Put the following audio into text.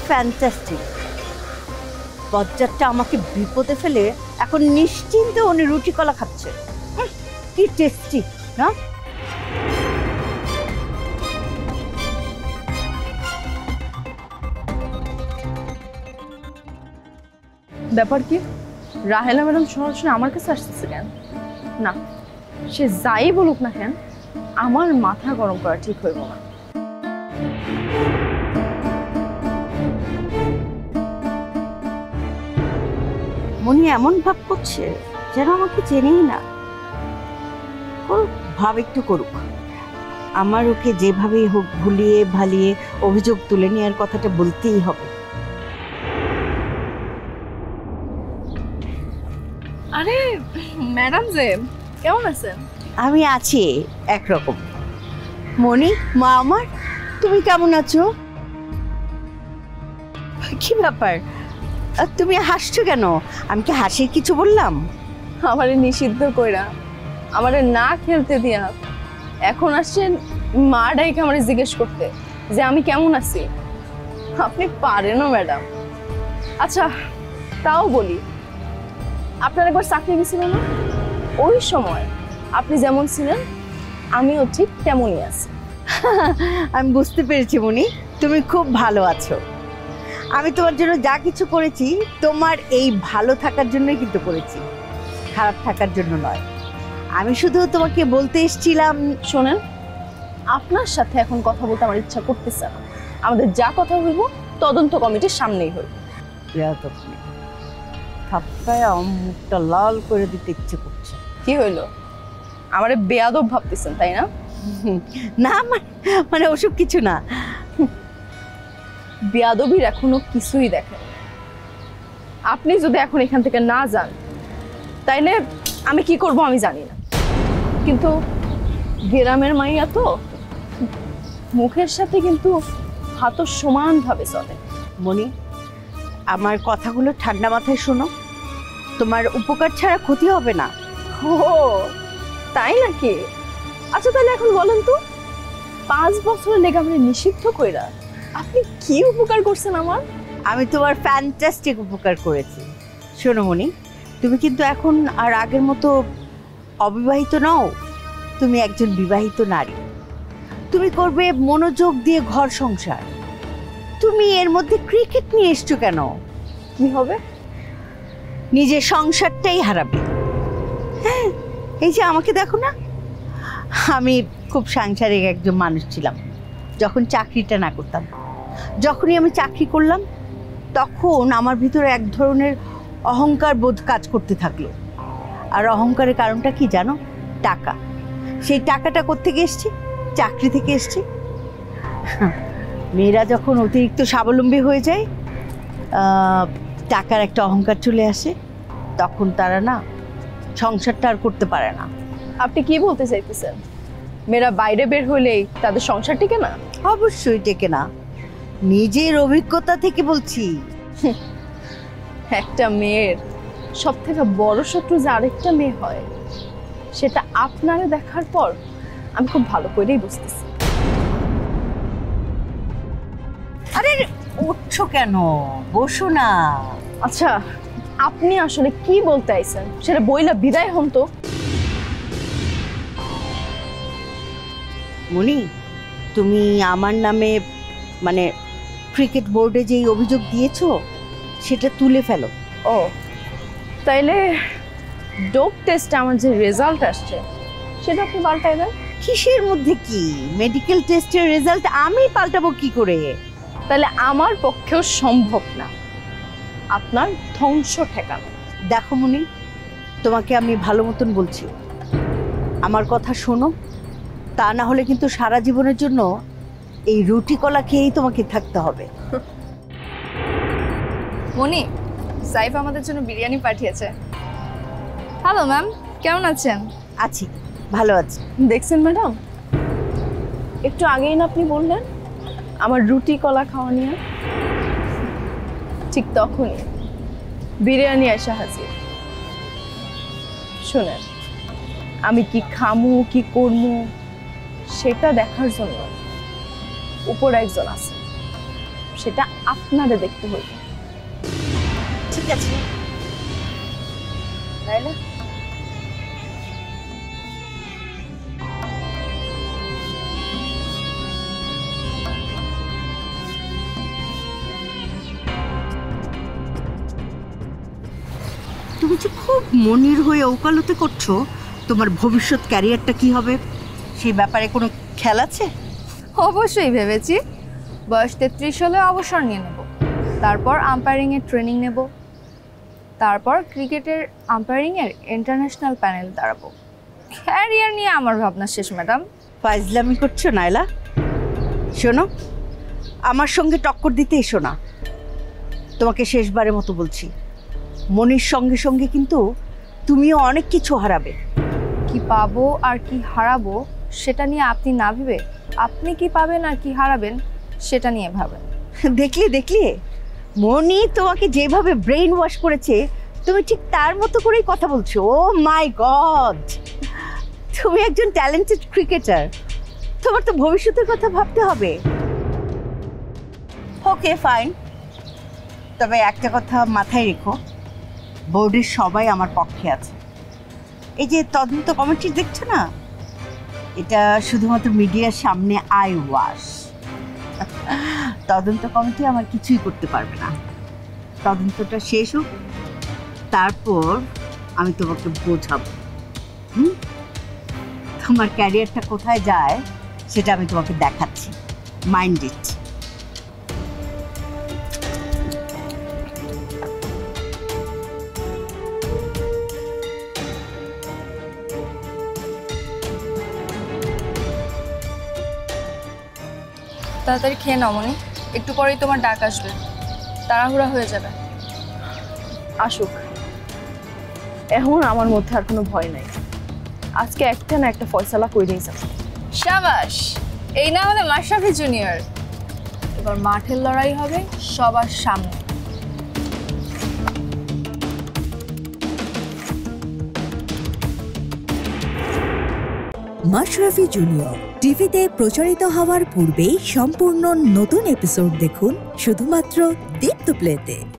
Fantastic. বজ্জারটা আমাকে বিপদে ফেলে এখন নিশ্চিন্তে উনি রুটি কলা খাচ্ছে। কি টেস্টি না? ব্যাপার কি? রাহেলা ম্যাডাম সরাসরি আমার কাছে আসতেছে কেন? না, সে যাই বলুক না কেন, আমার মাথা গরম করা ঠিক হইব না। মনি এমন ভাব করছে যেন আমাকে চেনেই না। করুক ভাব, একটু করুক। আমার ওকে যেভাবেই হোক ভুলিয়ে ভালিয়ে অভিযোগ তুলে নেওয়ার কথাটা বলতেই হবে। আরে ম্যাডাম যে কেমন আছেন? আমি আছি একরকম। মনি, মা আমার, তুমি কেমন আছো? কি ব্যাপার, তুমি হাসছো কেন? আমি কি হাসির কিছু বললাম? আমারে নিষিদ্ধ কইরা, আমারে না খেলতে দিয়া এখন আসছেন মা ডাইকে আমারে জিজ্ঞেস করতে যে আমি কেমন আছি। আপনি পারেনও ম্যাডাম। আচ্ছা তাও বলি, আপনার একবার চাকরি গেছিল না? ওই সময় আপনি যেমন ছিলেন আমিও ঠিক তেমনই আছি। আমি বুঝতে পেরেছি মনি, তুমি খুব ভালো আছো। আমি তোমার জন্য যা কিছু করেছি তোমার এই ভালো থাকার জন্যই কিন্তু করেছি, খারাপ থাকার জন্য নয়। আমি শুধু তোমাকে বলতে এসেছিলাম, শোনেন, আপনার সাথে এখন কথা বলতে আমার ইচ্ছা করতেছে না। আমাদের যা কথা হইব তদন্ত কমিটির সামনেই হইব। থাপ্পায় মুখটা লাল করে দিতে ইচ্ছে করছে। কি হইলো? আমারে বেয়াদব ভাবতেছেন তাই না? না মানে ওসব কিছু না। বেয়াদবির এখনো কিছুই দেখেন। আপনি যদি এখন এখান থেকে না যান তাইলে আমি কি করব আমি জানি না, কিন্তু গ্রামের মাইয়া তো মুখের সাথে কিন্তু হাতও সমানভাবে চলে। মনি, আমার কথাগুলো ঠান্ডা মাথায় শোনো, তোমার উপকার ছাড়া ক্ষতি হবে না। ও তাই নাকি? আচ্ছা তাহলে এখন বলেন তো, 5 বছরের লেগে আমরা নিষিদ্ধ কইরা আপনি কি উপকার করছেন আমার? আমি তোমার ফ্যান্টাস্টিক উপকার করেছি। শোনো মনি, তুমি কিন্তু এখন আর আগের মতো অবিবাহিত নও, তুমি একজন বিবাহিত নারী। তুমি করবে মনোযোগ দিয়ে ঘর সংসার। তুমি এর মধ্যে ক্রিকেট নিয়ে এসছো কেন? কি হবে? নিজের সংসারটাই হারাবে। হ্যাঁ, এই যে আমাকে দেখো না, আমি খুব সাংসারিক একজন মানুষ ছিলাম যখন চাকরিটা না করতাম। যখনই আমি চাকরি করলাম তখন আমার ভিতরে এক ধরনের অহংকার বোধ কাজ করতে থাকলো। আর অহংকারের কারণটা কি জানো? টাকা। সেই টাকাটা কোত্থেকে এসছে? চাকরি থেকে এসছে। মেয়েরা যখন অতিরিক্ত স্বাবলম্বী হয়ে যায়, টাকার একটা অহংকার চলে আসে, তখন তারা না সংসারটা আর করতে পারে না। আপনি কি বলতে চাইতেছেন? মেয়েরা বাইরে বের হলেই তাদের সংসার টিকে না? অবশ্যই টেকে না, নিজের অভিজ্ঞতা থেকে বলছি। একটা মেয়ের সব থেকে বড় শত্রু যে আরেকটা মেয়ে হয়, সেটা আপনারে দেখার পর আমি খুব ভালো করেই বুঝতেছি। আরে উঠছো কেন? বসো না। আচ্ছা আপনি আসলে কি বলতে আইছেন সেটা বইলা বিদায় হন তো। মনি, তুমি আমার নামে মানে ক্রিকেট বোর্ডে যেই অভিযোগ দিয়েছো সেটা তুলে ফেলো। ও তাইলে ডোপ টেস্টে আমার যে রেজাল্ট আসছে সেটা আপনি পাল্টাই দেন? কিসের মধ্যে কি? মেডিকেল টেস্টের রেজাল্ট আমি পাল্টাবো কি করে? তাহলে আমার পক্ষেও সম্ভব না আপনার ধ্বংস ঠেকানো। দেখো মনি, তোমাকে আমি ভালো মতন বলছি, আমার কথা শোনো। তা না হলে কিন্তু সারা জীবনের জন্য এই রুটি কলা খেয়েই তোমাকে থাকতে হবে। মনি, সাইফ আমাদের জন্য বিরিয়ানি পাঠিয়েছে। হ্যালো ম্যাম, কেমন আছেন? আছি, ভালো আছি। দেখছেন ম্যাডাম, একটু আগেই না আপনি বললেন আমার রুটি কলা খাওয়া নিয়ে, ঠিক তখনই বিরিয়ানি এসে হাজির। শুনেন, আমি কি খামু কি করমু সেটা দেখার জন্য উপর একজন আছে, সেটা আপনাদের দেখতে হইবে। ঠিক আছে নাইলা, তুমি যে খুব মনির হয়ে ওকালতি করছো, তোমার ভবিষ্যৎ ক্যারিয়ারটা কি হবে সেই ব্যাপারে কোনো খেয়াল আছে? অবশ্যই ভেবেছি, বয়স 33 হলে অবসর নিয়ে নেব, তারপর আম্পায়ারিংয়ের ট্রেনিং নেব, তারপর ক্রিকেটের আম্পায়ারিংয়ের ইন্টারন্যাশনাল প্যানেল দাঁড়াবো। ক্যারিয়ার নিয়ে আমার ভাবনা শেষ ম্যাডাম। ফাইজলামি করছো নাইলা? শোনো, আমার সঙ্গে টক্কর দিতে এসো না। তোমাকে শেষবারের মতো বলছি, মনির সঙ্গে সঙ্গে কিন্তু তুমিও অনেক কিছু হারাবে। কি পাবো আর কি হারাবো সেটা নিয়ে আপনি না ভেবে আপনি কি পাবেন আর কি হারাবেন সেটা নিয়ে ভাবেন। দেখলে দেখলে, মনি তোমাকে যেভাবে ব্রেইন ওয়াশ করেছে, তুমি ঠিক তার মতো করেই কথা বলছো। ও মাই গড, তুমি একজন ট্যালেন্টেড ক্রিকেটার, তোমার তো ভবিষ্যতের কথা ভাবতে হবে। ওকে ফাইন, তবে একটা কথা মাথায় রেখো, বোর্ডের সবাই আমার পক্ষে আছে। এই যে তদন্ত কমিটি দেখছো না, এটা শুধুমাত্র মিডিয়ার সামনে আই ওয়াশ। তদন্ত কমিটি আমার কিছুই করতে পারবে না। তদন্তটা শেষ হোক, তারপর আমি তোমাকে বোঝাবো তোমার ক্যারিয়ারটা কোথায় যায় সেটা আমি তোমাকে দেখাচ্ছি। Mind it. তাড়াতাড়ি খেয়ে নাও মনি, একটু পরেই তোমার ডাক আসবে, তাড়াহুড়া হয়ে যাবে। আসুক, এখন আমার মধ্যে আর কোনো ভয় নাই। আজকে একটা না একটা ফয়সালা কইরেই যাবে। শাবাশ, এই না আমাদের মাশরাফি জুনিয়র। এবার মাঠের লড়াই হবে সবার সামনে। মাশরাফি জুনিয়র টিভিতে প্রচারিত হওয়ার পূর্বেই সম্পূর্ণ নতুন এপিসোড দেখুন শুধুমাত্র দীপ্ত প্লেতে।